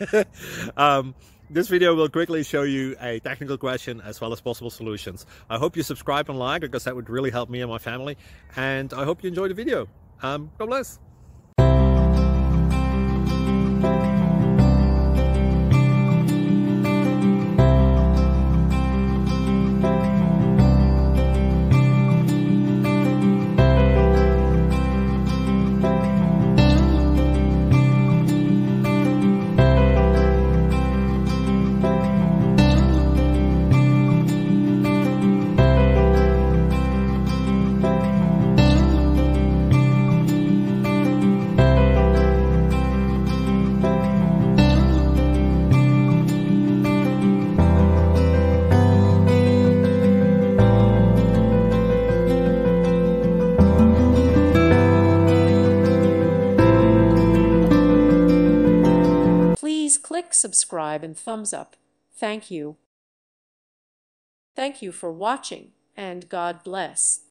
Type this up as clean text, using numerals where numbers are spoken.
um, this video will quickly show you a technical question as well as possible solutions. I hope you subscribe and like, because that would really help me and my family. And I hope you enjoy the video. God bless. Please click subscribe and thumbs up. Thank you. Thank you for watching, and God bless.